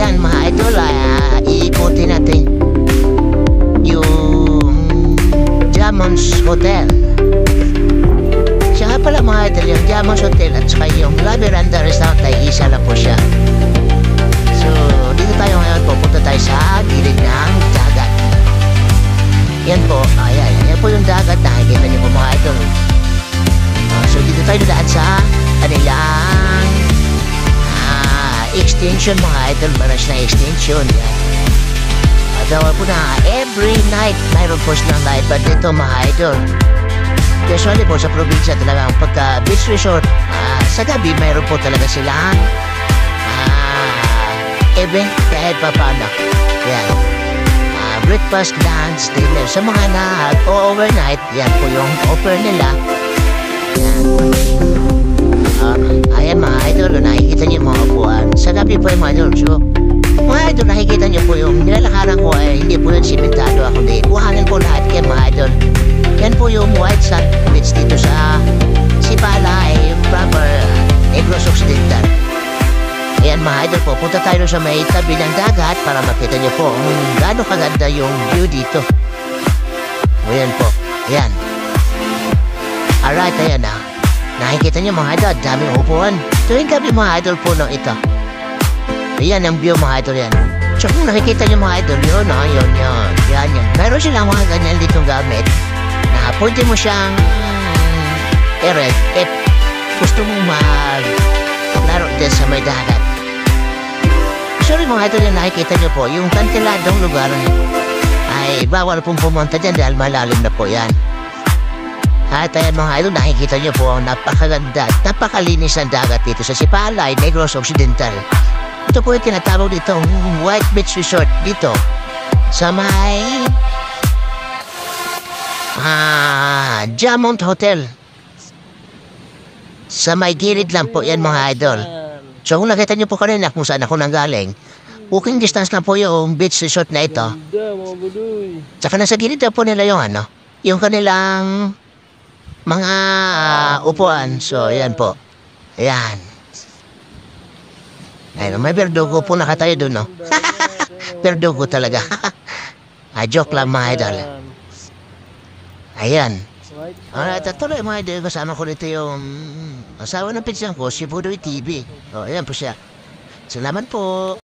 Ayan mga idol, iikutin natin yung Jamont Hotel. Siya nga pala mga idol, yung Jamont Hotel at saka yung La Veranda Restaurant ay isa lang po siya. So dito tayo ngayon, pupunta tayo sa gilid ng dagat. Yan po, ayan po yung dagat, nakikita niyo po mga idol. So dito tayo daan sa kanilang extension mga idol, maras na extension yan. Dawal po na every night mayroon po silang live band dito mga idol. Usually po sa probinsya talagang pagka beach resort, sa gabi mayroon po talaga silang event kahit pa paano yan. Breakfast, lunch, dinner sa mga nag-overnight, yan po yung offer nila yan. Ayan mga idol, nakikita niyo mga upuan. Sa gabi po yung mga idol. So, mga idol, nakikita niyo po yung nilalakaran ko ay hindi po yung simentado ako. Hindi, buhangin po lahat kayo mga idol. Yan po yung white sand beach dito sa Sipalay, proper Negros Occidental. Ayan mga idol po, punta tayo sa may tabi ng dagat para makita niyo po kung gaano kaganda yung view dito. Ayan po, ayan. Alright, ayan na. Nakikita niyo mga idol, daming upuan. Tuwing gabi mga idol, puno ito. Ayan ang view mga idol yan. So kung nakikita niyo mga idol, yun. Yan. Meron silang mga ganyan ditong gamit na pwede mo siyang i-rent if gusto mong maglaro din sa may dagat. Sorry mga idol, yan nakikita niyo po, yung kantiladong lugar ay bawal pong pumunta dyan dahil malalim na po yan. At ayan mga idol, nakikita niyo po ang napakaganda at napakalinis ng dagat dito sa Sipalay, Negros Occidental. Ito po yung tinatawag dito White Beach Resort dito sa may Jamont Hotel. Sa may gilid lang po yan mga idol. So kung nakita niyo po kanina kung saan ako nanggaling, walking distance lang po yung beach resort na ito. Tsaka nasa gilid na po nila yung yung kanilang mga upuan. So, ayan po. Ayan. Ayun, may berdugo po nakatayo doon, no? Berdugo talaga. Joke lang mga idol. Ayan. Alright, tuloy mga idol. Kasama ko dito yung asawa ng pinsan ko, si Pudoy TV. O, ayan po siya. Salamat po.